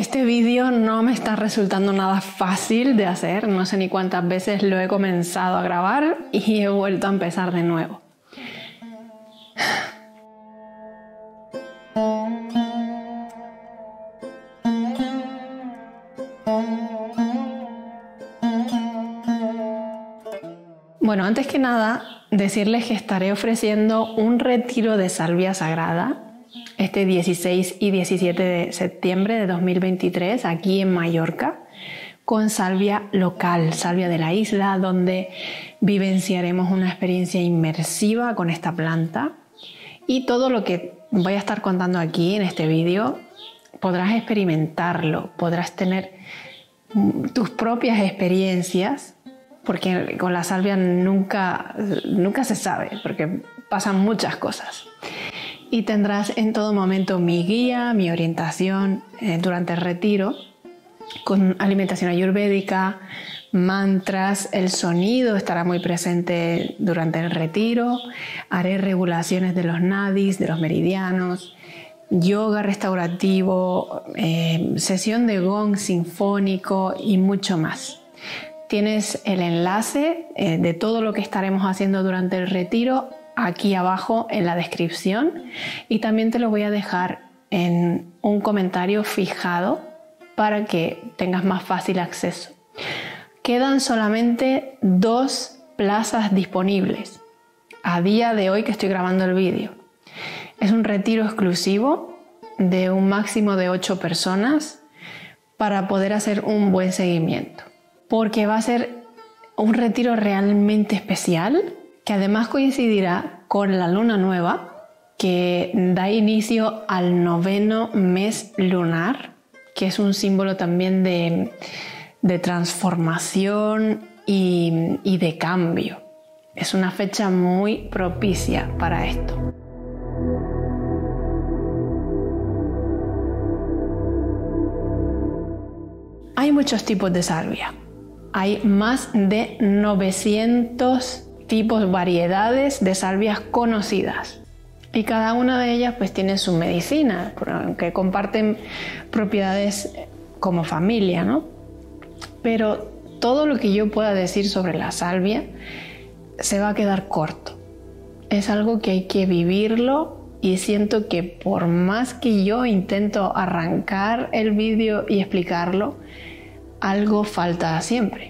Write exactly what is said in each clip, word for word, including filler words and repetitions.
Este vídeo no me está resultando nada fácil de hacer, no sé ni cuántas veces lo he comenzado a grabar y he vuelto a empezar de nuevo. Bueno, antes que nada, decirles que estaré ofreciendo un retiro de salvia sagrada este dieciséis y diecisiete de septiembre de dos mil veintitrés aquí en Mallorca, con salvia local, salvia de la isla, donde vivenciaremos una experiencia inmersiva con esta planta. Y todo lo que voy a estar contando aquí en este vídeo podrás experimentarlo, podrás tener tus propias experiencias, porque con la salvia nunca, nunca se sabe, porque pasan muchas cosas. Y tendrás en todo momento mi guía, mi orientación eh, durante el retiro, con alimentación ayurvédica, mantras, el sonido estará muy presente durante el retiro, haré regulaciones de los nadis, de los meridianos, yoga restaurativo, eh, sesión de gong sinfónico y mucho más. Tienes el enlace eh, de todo lo que estaremos haciendo durante el retiro aquí abajo en la descripción, y también te lo voy a dejar en un comentario fijado para que tengas más fácil acceso. Quedan solamente dos plazas disponibles a día de hoy que estoy grabando el vídeo. Es un retiro exclusivo de un máximo de ocho personas para poder hacer un buen seguimiento, porque va a ser un retiro realmente especial, que además coincidirá con la luna nueva, que da inicio al noveno mes lunar, que es un símbolo también de, de transformación y, y de cambio. Es una fecha muy propicia para esto. Hay muchos tipos de salvia. Hay más de novecientos tipos, variedades de salvias conocidas, y cada una de ellas pues tiene su medicina, aunque comparten propiedades como familia, ¿no? Pero todo lo que yo pueda decir sobre la salvia se va a quedar corto. Es algo que hay que vivirlo, y siento que por más que yo intento arrancar el vídeo y explicarlo, algo falta siempre.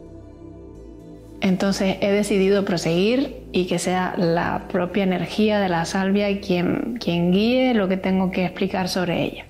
Entonces he decidido proseguir y que sea la propia energía de la salvia quien, quien guíe lo que tengo que explicar sobre ella.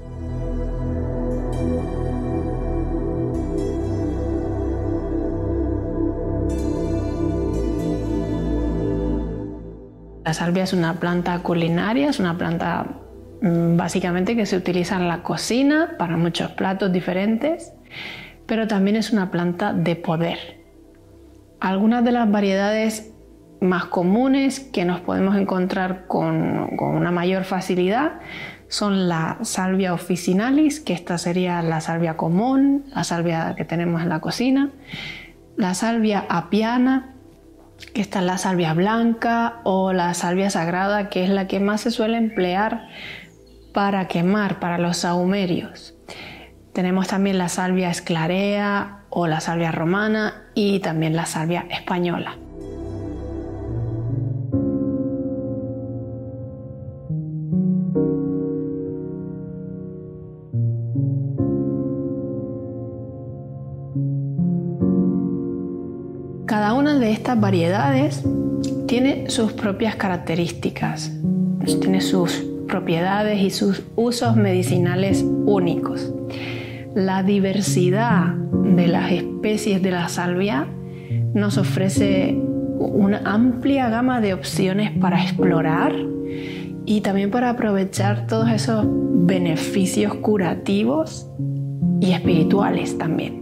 La salvia es una planta culinaria, es una planta mmm, básicamente que se utiliza en la cocina para muchos platos diferentes, pero también es una planta de poder. Algunas de las variedades más comunes que nos podemos encontrar con, con una mayor facilidad son la salvia officinalis, que esta sería la salvia común, la salvia que tenemos en la cocina, la salvia apiana, que esta es la salvia blanca, o la salvia sagrada, que es la que más se suele emplear para quemar, para los sahumerios. Tenemos también la salvia esclarea o la salvia romana, y también la salvia española. Cada una de estas variedades tiene sus propias características, tiene sus propiedades y sus usos medicinales únicos. La diversidad de las especies de la salvia nos ofrece una amplia gama de opciones para explorar y también para aprovechar todos esos beneficios curativos y espirituales también.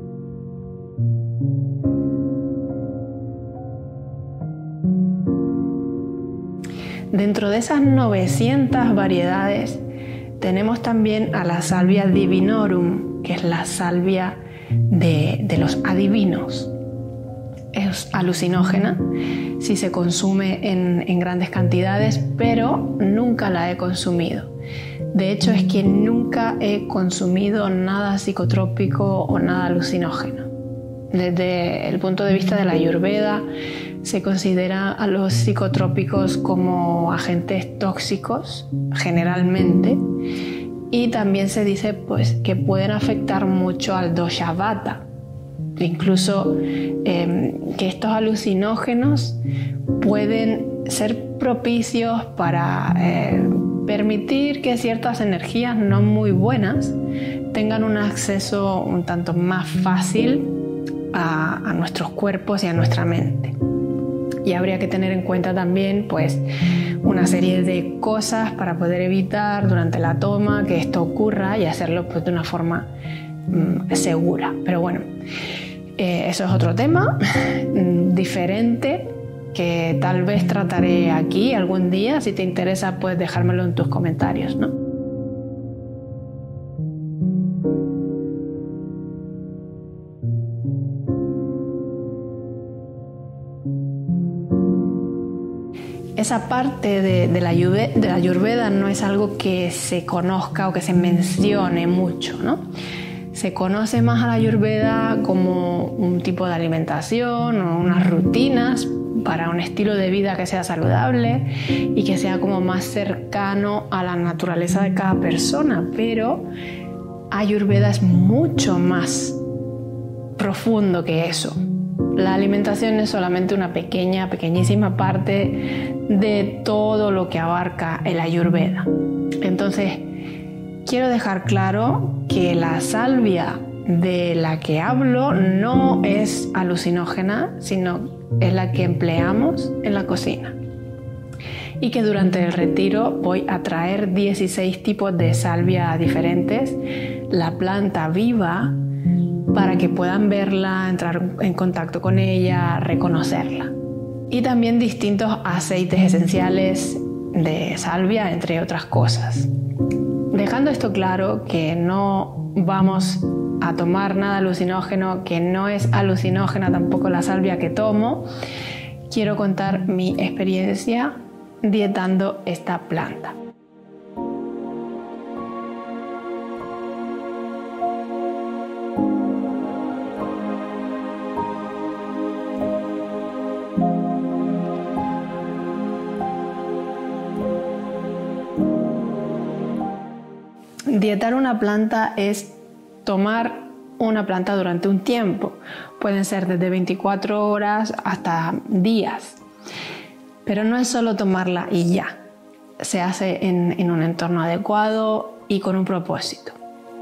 Dentro de esas novecientas variedades tenemos también a la salvia divinorum, que es la salvia de, de los adivinos. Es alucinógena si se consume en, en grandes cantidades, pero nunca la he consumido. De hecho, es que nunca he consumido nada psicotrópico o nada alucinógeno. Desde el punto de vista de la Ayurveda, se considera a los psicotrópicos como agentes tóxicos, generalmente, y también se dice pues, que pueden afectar mucho al dosha vata. Incluso eh, que estos alucinógenos pueden ser propicios para eh, permitir que ciertas energías no muy buenas tengan un acceso un tanto más fácil a, a nuestros cuerpos y a nuestra mente. Y habría que tener en cuenta también pues, una serie de cosas para poder evitar durante la toma que esto ocurra y hacerlo pues, de una forma mm, segura. Pero bueno, eh, eso es otro tema diferente que tal vez trataré aquí algún día. Si te interesa, puedes dejármelo en tus comentarios, ¿no? Esa parte de, de, la Ayurveda, de la Ayurveda no es algo que se conozca o que se mencione mucho, ¿no? Se conoce más a la Ayurveda como un tipo de alimentación o unas rutinas para un estilo de vida que sea saludable y que sea como más cercano a la naturaleza de cada persona, pero Ayurveda es mucho más profundo que eso. La alimentación es solamente una pequeña, pequeñísima parte de todo lo que abarca el Ayurveda. Entonces, quiero dejar claro que la salvia de la que hablo no es alucinógena, sino es la que empleamos en la cocina. Y que durante el retiro voy a traer dieciséis tipos de salvia diferentes, la planta viva, para que puedan verla, entrar en contacto con ella, reconocerla. Y también distintos aceites esenciales de salvia, entre otras cosas. Dejando esto claro, que no vamos a tomar nada alucinógeno, que no es alucinógena tampoco la salvia que tomo, quiero contar mi experiencia dietando esta planta. Dietar una planta es tomar una planta durante un tiempo. Pueden ser desde veinticuatro horas hasta días. Pero no es solo tomarla y ya. Se hace en, en un entorno adecuado y con un propósito.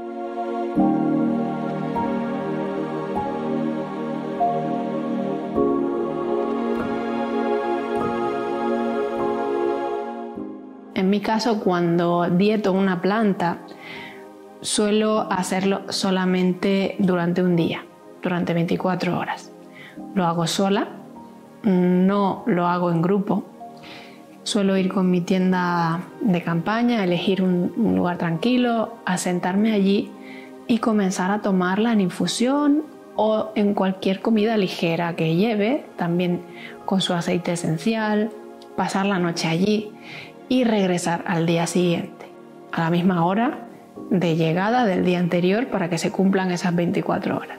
En mi caso, cuando dieto una planta, suelo hacerlo solamente durante un día, durante veinticuatro horas. Lo hago sola, no lo hago en grupo. Suelo ir con mi tienda de campaña, elegir un, un lugar tranquilo, asentarme allí y comenzar a tomarla en infusión o en cualquier comida ligera que lleve, también con su aceite esencial, pasar la noche allí y regresar al día siguiente, a la misma hora de llegada del día anterior para que se cumplan esas veinticuatro horas.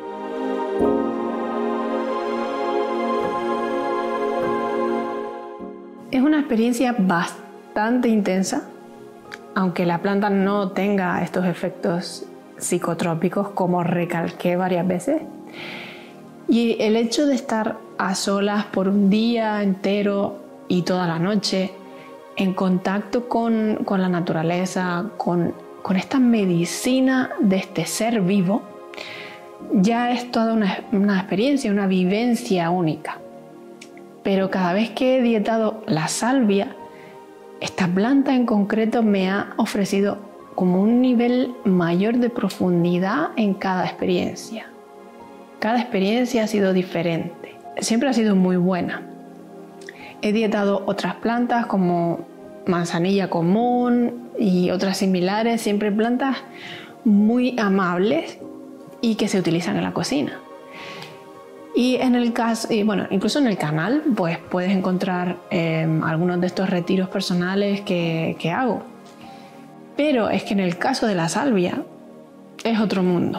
Es una experiencia bastante intensa, aunque la planta no tenga estos efectos psicotrópicos, como recalqué varias veces. Y el hecho de estar a solas por un día entero y toda la noche, en contacto con, con la naturaleza, con, con esta medicina de este ser vivo, ya es toda una, una experiencia, una vivencia única. Pero cada vez que he dietado la salvia, esta planta en concreto me ha ofrecido como un nivel mayor de profundidad en cada experiencia. Cada experiencia ha sido diferente, siempre ha sido muy buena. He dietado otras plantas como manzanilla común y otras similares, siempre plantas muy amables y que se utilizan en la cocina. Y en el caso, y bueno, incluso en el canal, pues puedes encontrar eh, algunos de estos retiros personales que, que hago. Pero es que en el caso de la salvia es otro mundo.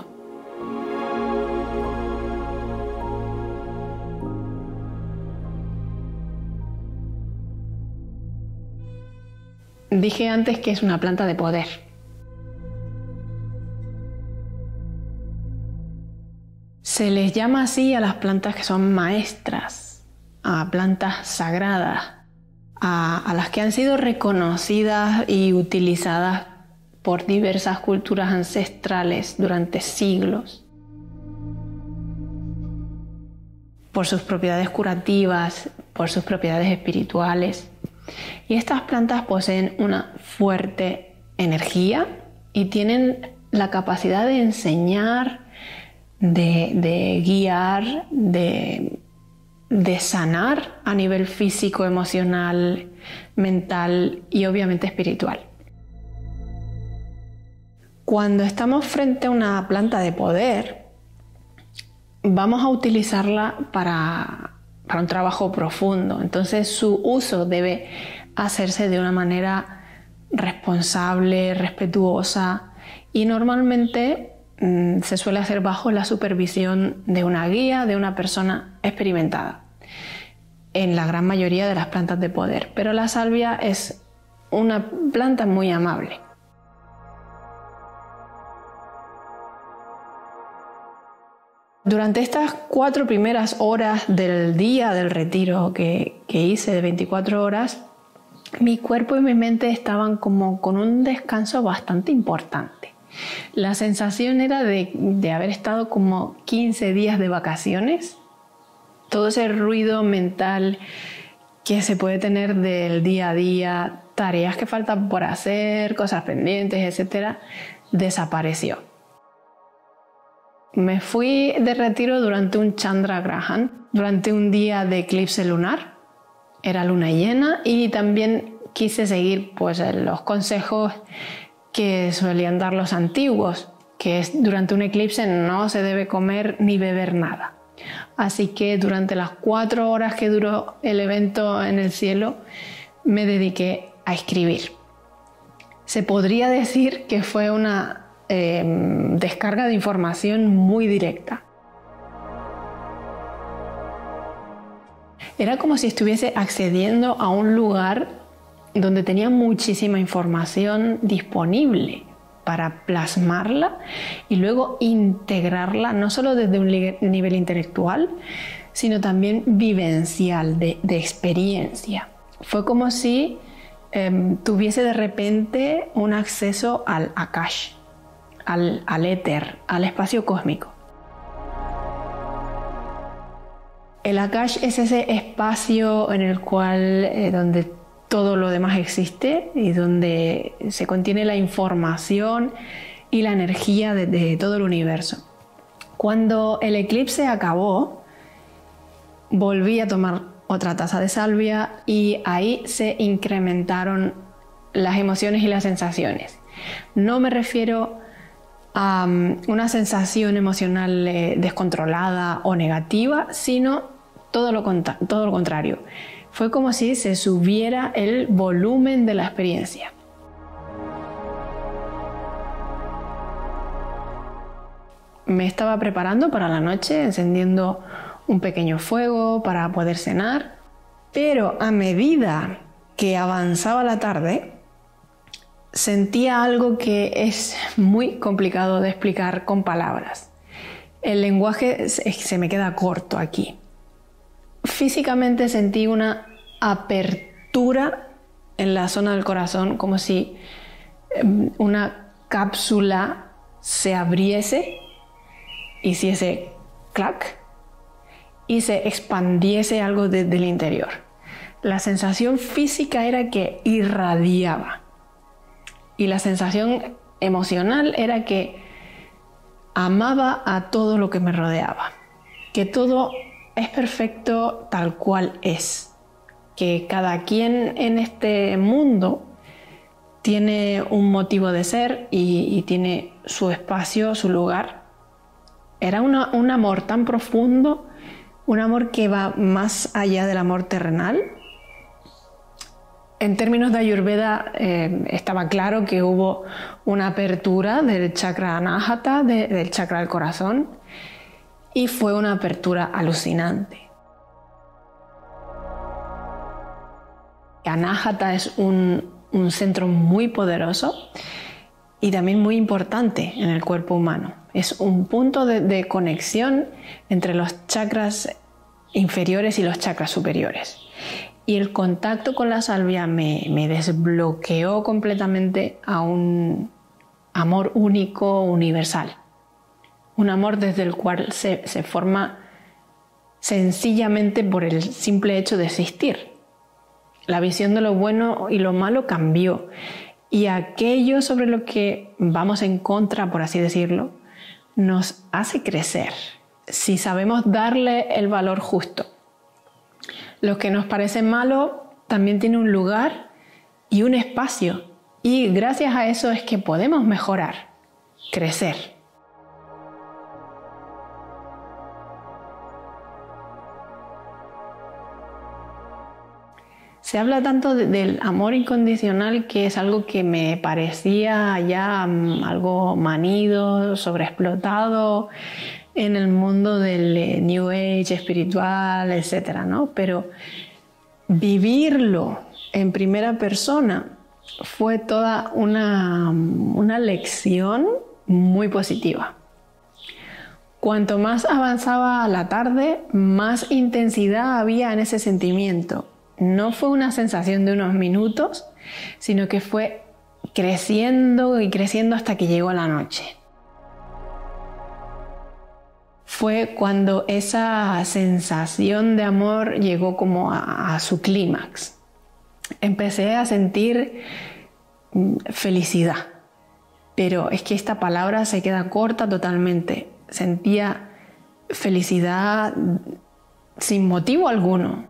Dije antes que es una planta de poder. Se les llama así a las plantas que son maestras, a plantas sagradas, a, a las que han sido reconocidas y utilizadas por diversas culturas ancestrales durante siglos, por sus propiedades curativas, por sus propiedades espirituales. Y estas plantas poseen una fuerte energía y tienen la capacidad de enseñar, de, de guiar, de, de sanar a nivel físico, emocional, mental y obviamente espiritual. Cuando estamos frente a una planta de poder, vamos a utilizarla para, para un trabajo profundo. Entonces su uso debe hacerse de una manera responsable, respetuosa y normalmente mmm, se suele hacer bajo la supervisión de una guía, de una persona experimentada, en la gran mayoría de las plantas de poder. Pero la salvia es una planta muy amable. Durante estas cuatro primeras horas del día del retiro que, que hice de veinticuatro horas, mi cuerpo y mi mente estaban como con un descanso bastante importante. La sensación era de, de haber estado como quince días de vacaciones. Todo ese ruido mental que se puede tener del día a día, tareas que faltan por hacer, cosas pendientes, etcétera, desapareció. Me fui de retiro durante un Chandra Grahan, durante un día de eclipse lunar. Era luna llena y también quise seguir pues, los consejos que solían dar los antiguos, que es durante un eclipse no se debe comer ni beber nada. Así que durante las cuatro horas que duró el evento en el cielo, me dediqué a escribir. Se podría decir que fue una Eh, descarga de información muy directa. Era como si estuviese accediendo a un lugar donde tenía muchísima información disponible para plasmarla y luego integrarla no solo desde un nivel intelectual, sino también vivencial, de, de experiencia. Fue como si eh, tuviese de repente un acceso al Akash, Al, al éter, al espacio cósmico. El Akash es ese espacio en el cual, eh, donde todo lo demás existe y donde se contiene la información y la energía de, de todo el universo. Cuando el eclipse acabó, volví a tomar otra taza de salvia y ahí se incrementaron las emociones y las sensaciones. No me refiero a um, una sensación emocional eh, descontrolada o negativa, sino todo lo, todo lo contrario. Fue como si se subiera el volumen de la experiencia. Me estaba preparando para la noche, encendiendo un pequeño fuego para poder cenar, pero a medida que avanzaba la tarde, sentía algo que es muy complicado de explicar con palabras. El lenguaje se me queda corto aquí. Físicamente sentí una apertura en la zona del corazón, como si una cápsula se abriese, hiciese clac y se expandiese algo desde el interior. La sensación física era que irradiaba. Y la sensación emocional era que amaba a todo lo que me rodeaba, que todo es perfecto tal cual es, que cada quien en este mundo tiene un motivo de ser y, y tiene su espacio, su lugar. Era una, un amor tan profundo, un amor que va más allá del amor terrenal, En términos de Ayurveda, eh, estaba claro que hubo una apertura del chakra Anahata, de, del chakra del corazón, y fue una apertura alucinante. Anahata es un, un centro muy poderoso y también muy importante en el cuerpo humano. Es un punto de, de conexión entre los chakras inferiores y los chakras superiores. Y el contacto con la salvia me, me desbloqueó completamente a un amor único, universal. Un amor desde el cual se, se forma sencillamente por el simple hecho de existir. La visión de lo bueno y lo malo cambió. Y aquello sobre lo que vamos en contra, por así decirlo, nos hace crecer si sabemos darle el valor justo. Lo que nos parece malo también tiene un lugar y un espacio, y gracias a eso es que podemos mejorar, crecer. Se habla tanto de, del amor incondicional, que es algo que me parecía ya um, algo manido, sobreexplotado en el mundo del eh, New Age espiritual, etcétera, ¿no? Pero vivirlo en primera persona fue toda una, una lección muy positiva. Cuanto más avanzaba la tarde, más intensidad había en ese sentimiento. No fue una sensación de unos minutos, sino que fue creciendo y creciendo hasta que llegó la noche. Fue cuando esa sensación de amor llegó como a, a su clímax. Empecé a sentir felicidad, pero es que esta palabra se queda corta totalmente. Sentía felicidad sin motivo alguno.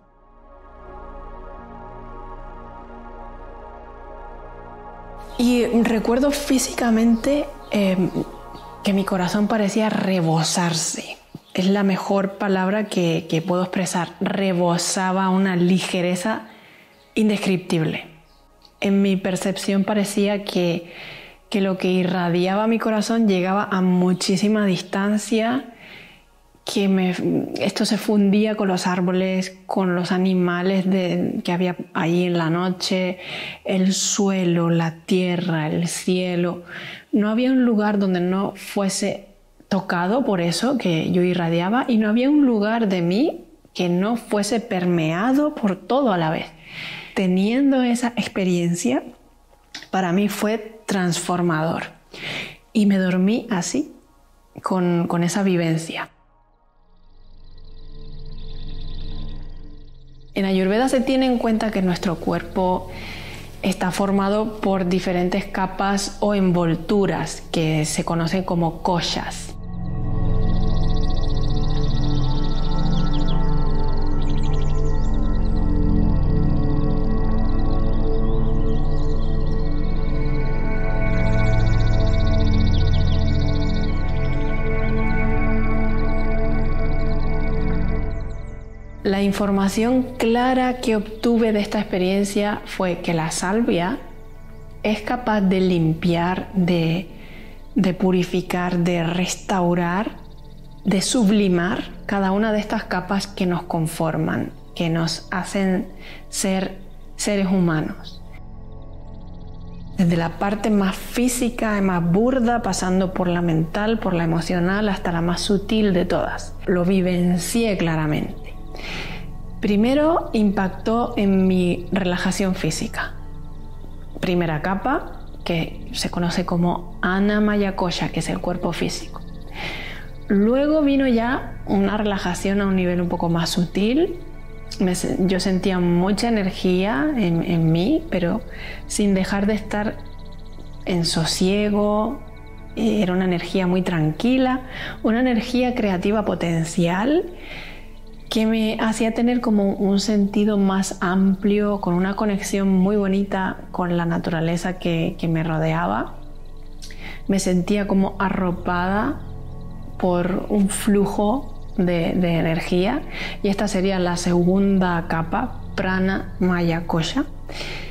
Y recuerdo físicamente eh, que mi corazón parecía rebosarse. Es la mejor palabra que, que puedo expresar. Rebosaba una ligereza indescriptible. En mi percepción parecía que, que lo que irradiaba mi corazón llegaba a muchísima distancia, que me, esto se fundía con los árboles, con los animales de, que había allí en la noche, el suelo, la tierra, el cielo. No había un lugar donde no fuese tocado por eso que yo irradiaba, y no había un lugar de mí que no fuese permeado por todo a la vez. Teniendo esa experiencia, para mí fue transformador. Y me dormí así, con, con esa vivencia. En Ayurveda se tiene en cuenta que nuestro cuerpo está formado por diferentes capas o envolturas que se conocen como koshas. La información clara que obtuve de esta experiencia fue que la salvia es capaz de limpiar, de, de purificar, de restaurar, de sublimar cada una de estas capas que nos conforman, que nos hacen ser seres humanos. Desde la parte más física y más burda, pasando por la mental, por la emocional, hasta la más sutil de todas. Lo vivencié claramente. Primero impactó en mi relajación física. Primera capa, que se conoce como Annamaya Kosha, que es el cuerpo físico. Luego vino ya una relajación a un nivel un poco más sutil. Me, yo sentía mucha energía en, en mí, pero sin dejar de estar en sosiego. Era una energía muy tranquila, una energía creativa potencial, que me hacía tener como un sentido más amplio, con una conexión muy bonita con la naturaleza que, que me rodeaba. Me sentía como arropada por un flujo de, de energía, y esta sería la segunda capa, Prana Maya Kosha.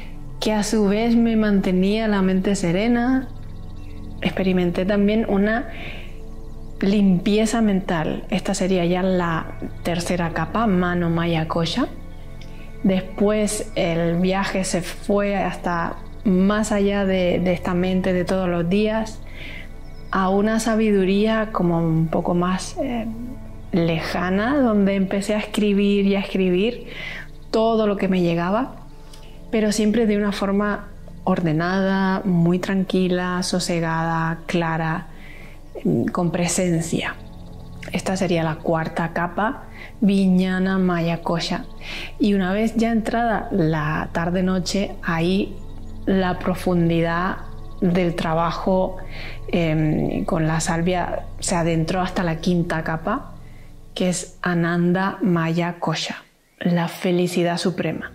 que a su vez me mantenía la mente serena. Experimenté también una limpieza mental. Esta sería ya la tercera capa, Mano Maya Kosha. Después el viaje se fue hasta más allá de, de esta mente de todos los días, a una sabiduría como un poco más eh, lejana, donde empecé a escribir y a escribir todo lo que me llegaba, pero siempre de una forma ordenada, muy tranquila, sosegada, clara, con presencia. Esta sería la cuarta capa, Vijnana Maya Kosha. Y una vez ya entrada la tarde-noche, ahí la profundidad del trabajo eh, con la salvia se adentró hasta la quinta capa, que es Ananda Maya Kosha, la felicidad suprema.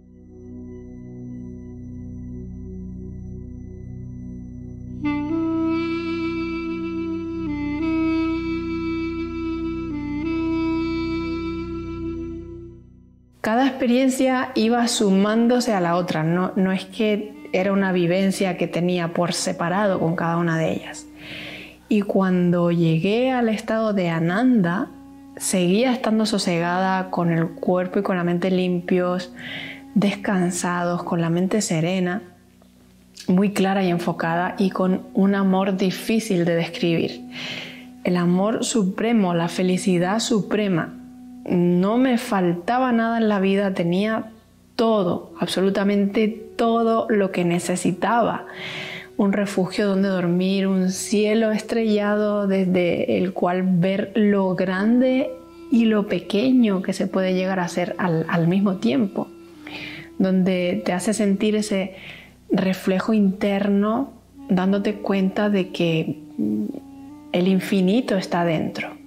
Cada experiencia iba sumándose a la otra, no, no es que era una vivencia que tenía por separado con cada una de ellas. Y cuando llegué al estado de Ananda, seguía estando sosegada, con el cuerpo y con la mente limpios, descansados, con la mente serena, muy clara y enfocada y con un amor difícil de describir. El amor supremo, la felicidad suprema. No me faltaba nada en la vida, tenía todo, absolutamente todo lo que necesitaba. Un refugio donde dormir, un cielo estrellado desde el cual ver lo grande y lo pequeño que se puede llegar a ser al, al mismo tiempo, donde te hace sentir ese reflejo interno, dándote cuenta de que el infinito está dentro.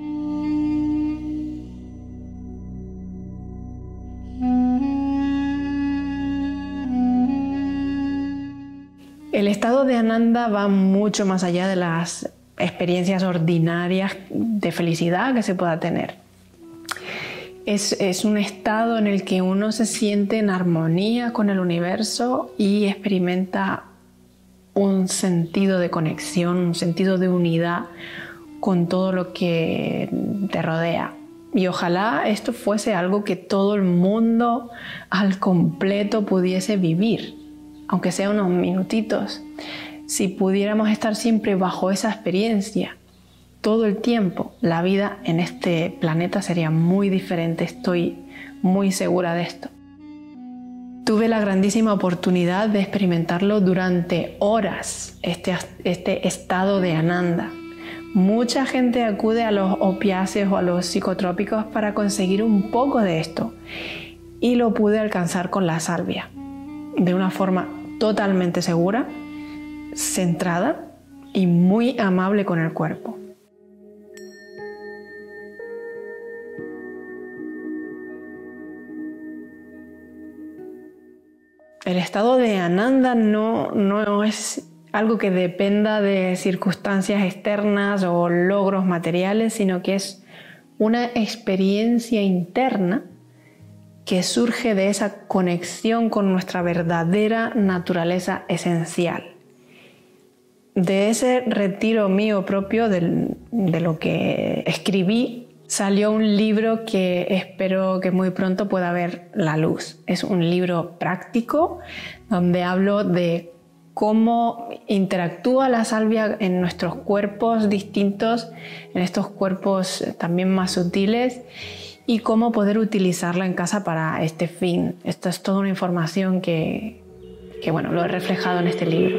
El estado de Ananda va mucho más allá de las experiencias ordinarias de felicidad que se pueda tener. Es, es un estado en el que uno se siente en armonía con el universo y experimenta un sentido de conexión, un sentido de unidad con todo lo que te rodea. Y ojalá esto fuese algo que todo el mundo al completo pudiese vivir, aunque sea unos minutitos. Si pudiéramos estar siempre bajo esa experiencia todo el tiempo, la vida en este planeta sería muy diferente, estoy muy segura de esto. Tuve la grandísima oportunidad de experimentarlo durante horas, este, este estado de Ananda. Mucha gente acude a los opiáceos o a los psicotrópicos para conseguir un poco de esto, y lo pude alcanzar con la salvia, de una forma totalmente segura, centrada y muy amable con el cuerpo. El estado de Ananda no, no es algo que dependa de circunstancias externas o logros materiales, sino que es una experiencia interna que surge de esa conexión con nuestra verdadera naturaleza esencial. De ese retiro mío propio, del, de lo que escribí, salió un libro que espero que muy pronto pueda ver la luz. Es un libro práctico donde hablo de cómo interactúa la salvia en nuestros cuerpos distintos, en estos cuerpos también más sutiles, y cómo poder utilizarla en casa para este fin. Esto es toda una información que, que bueno, lo he reflejado en este libro.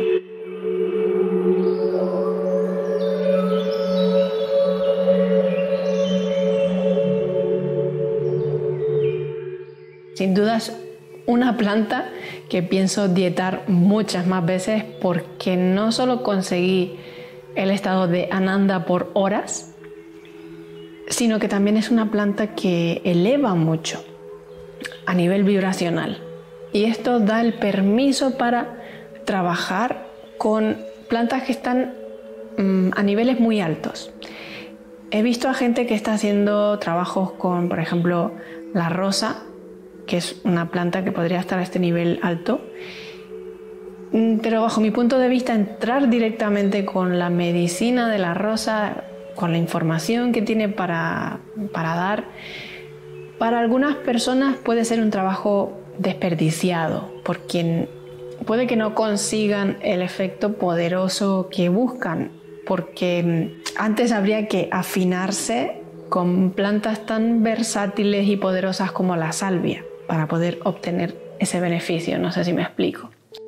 Sin dudas, una planta que pienso dietar muchas más veces, porque no solo conseguí el estado de Ananda por horas, sino que también es una planta que eleva mucho a nivel vibracional. Y esto da el permiso para trabajar con plantas que están mmm, a niveles muy altos. He visto a gente que está haciendo trabajos con, por ejemplo, la rosa, que es una planta que podría estar a este nivel alto, Pero bajo mi punto de vista, entrar directamente con la medicina de la rosa, con la información que tiene para, para dar, para algunas personas puede ser un trabajo desperdiciado, porque puede que no consigan el efecto poderoso que buscan, porque antes habría que afinarse con plantas tan versátiles y poderosas como la salvia para poder obtener ese beneficio. No sé si me explico.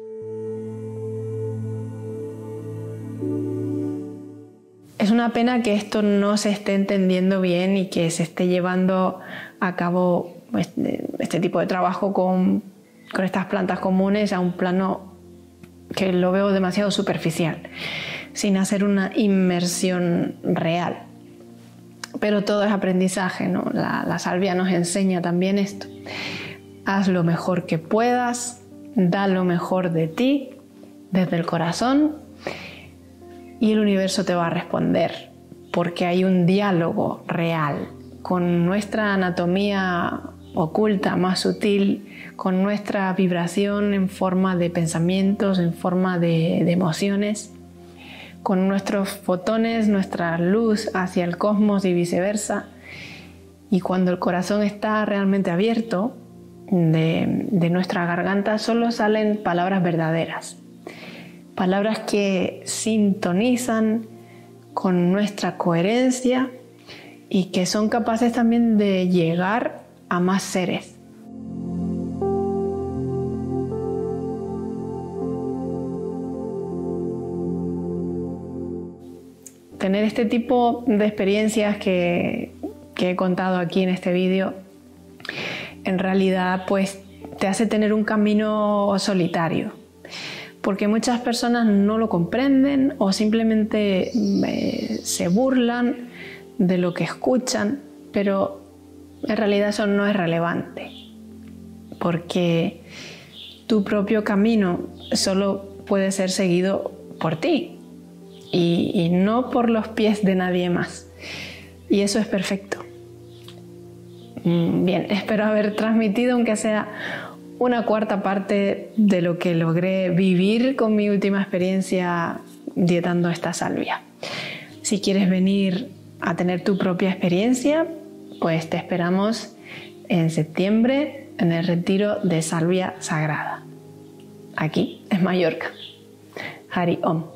Es una pena que esto no se esté entendiendo bien y que se esté llevando a cabo este, este tipo de trabajo con, con estas plantas comunes a un plano que lo veo demasiado superficial, sin hacer una inmersión real. Pero todo es aprendizaje, ¿no? La, la salvia nos enseña también esto. Haz lo mejor que puedas, da lo mejor de ti, desde el corazón, y el universo te va a responder, porque hay un diálogo real con nuestra anatomía oculta, más sutil, con nuestra vibración en forma de pensamientos, en forma de, de emociones, con nuestros fotones, nuestra luz hacia el cosmos y viceversa. Y cuando el corazón está realmente abierto, de, de nuestra garganta solo salen palabras verdaderas. Palabras que sintonizan con nuestra coherencia y que son capaces también de llegar a más seres. Tener este tipo de experiencias que, que he contado aquí en este vídeo, en realidad pues te hace tener un camino solitario, porque muchas personas no lo comprenden o simplemente eh, se burlan de lo que escuchan, pero en realidad eso no es relevante, porque tu propio camino solo puede ser seguido por ti y, y no por los pies de nadie más, y eso es perfecto. Bien, espero haber transmitido, aunque sea una cuarta parte de lo que logré vivir con mi última experiencia dietando esta salvia. Si quieres venir a tener tu propia experiencia, pues te esperamos en septiembre en el retiro de salvia sagrada, aquí en Mallorca. Hari Om.